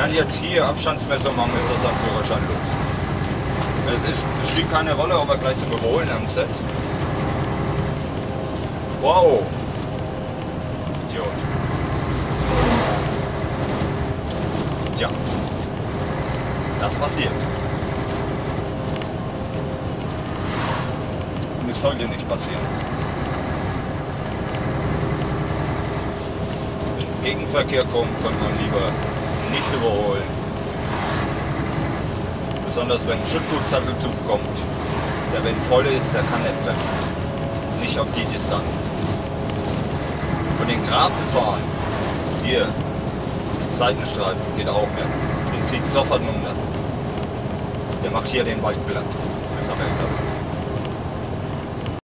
man jetzt hier Abstandsmesser machen, ist das am Führerschein los. Es spielt keine Rolle, ob er gleich zum Überholen ansetzt. Wow! Idiot. Tja. Das passiert. Und es sollte nicht passieren. Wenn Gegenverkehr kommt, soll man lieber nicht überholen. Besonders wenn ein Schüttgutsattelzug kommt, der wenn voll ist, der kann nicht bremsen. Nicht auf die Distanz. Und den Graben fahren, hier, Seitenstreifen, geht auch nicht. Den zieht sofort runter. Der macht hier den Wald platt. Das haben wir gehabt.